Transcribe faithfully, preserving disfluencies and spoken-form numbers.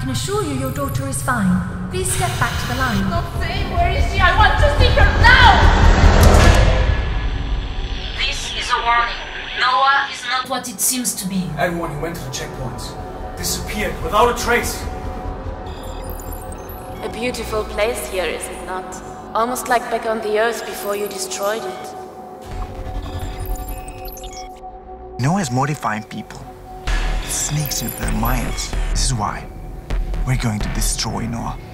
can assure you your daughter is fine. Please step back to the line. Not saying where is she. I want to see her now! This is a warning. N O A is not what it seems to be. Everyone who went to the checkpoints disappeared without a trace. A beautiful place here, is it not? Almost like back on the Earth before you destroyed it. N O A is modifying people. It sneaks into their minds. This is why we're going to destroy N O A.